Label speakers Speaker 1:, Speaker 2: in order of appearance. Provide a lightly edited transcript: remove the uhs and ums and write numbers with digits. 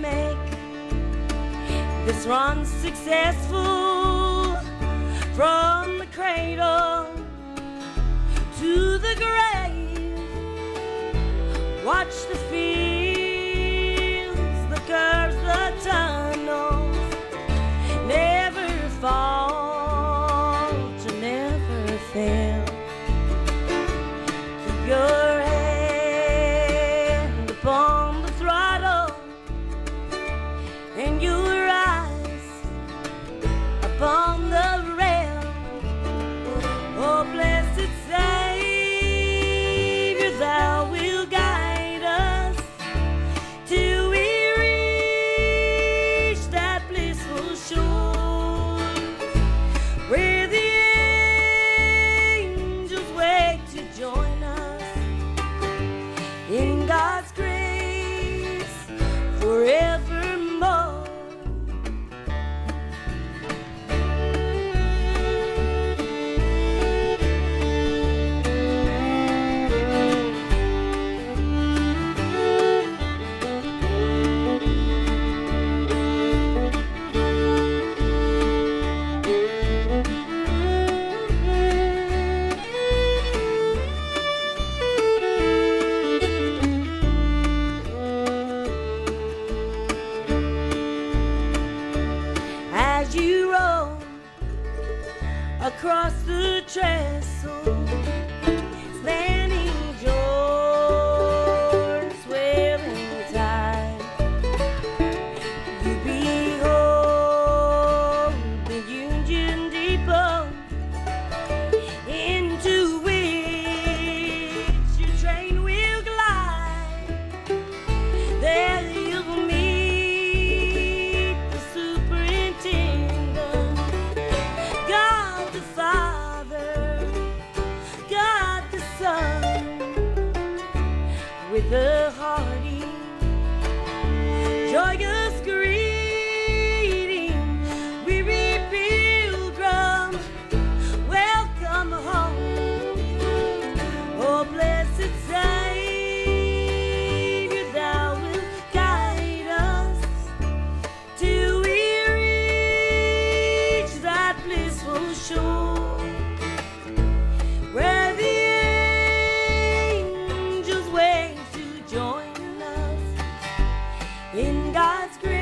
Speaker 1: make this run successful, from the cradle to the grave. Watch the fields, the curves, the tunnels, never fall to never fail. Keep your hand upon the throttle and your eyes upon the rail. Oh, blessed Savior, thou wilt guide us till we reach that blissful shore where the angels wait to join us in God's grace forevermore. As you roll across the trestle, slanting Jordan's swelling tide, you behold the Union Depot, into which your train will glide. There you'll meet the superintendent, God the Father, God the Son, with a hearty, joyous greeting. Weary pilgrim, welcome home. Oh, blessed Savior, thou wilt guide us till we reach that blissful shore where the angels wait to join us in God's grace